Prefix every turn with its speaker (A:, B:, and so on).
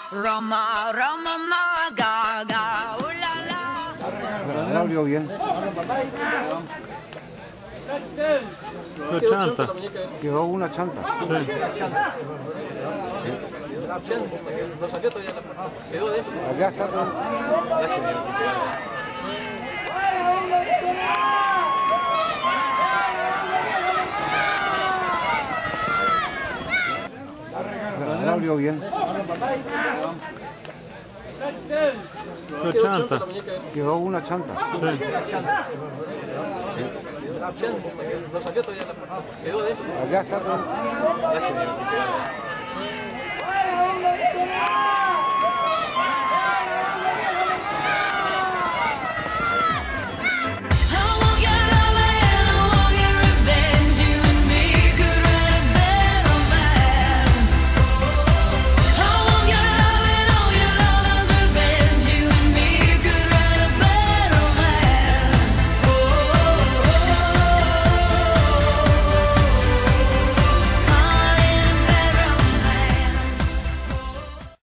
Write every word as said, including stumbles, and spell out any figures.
A: Roma, Roma, ma, ga, ga, uh, la, la.
B: La abrió bien.
C: La chanta.
B: Quedó una chanta.
C: Sí.
D: No salió todavía la quedó de eso.
B: Allá está. La abrió bien.
C: La chanta.
B: Quedó una chanta.
C: Sí.
D: No salió todavía la quedó de eso.
B: Allá está.